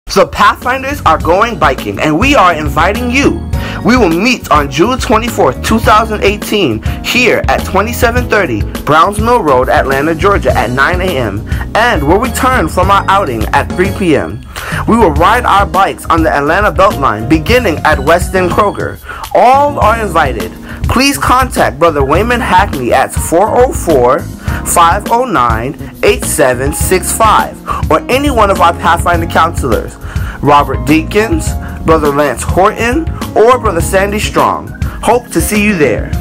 So Pathfinders are going biking, and we are inviting you. We will meet on June 24th, 2018, here at 2730 Browns Mill Road, Atlanta, Georgia at 9 a.m. and we'll return from our outing at 3 p.m. We will ride our bikes on the Atlanta Beltline beginning at West End Kroger. All are invited. Please contact Brother Wayman Hackney at 404-509-8765 or any one of our Pathfinder counselors, Robert Deakins, Brother Lance Horton, or Brother Sandy Strong. Hope to see you there.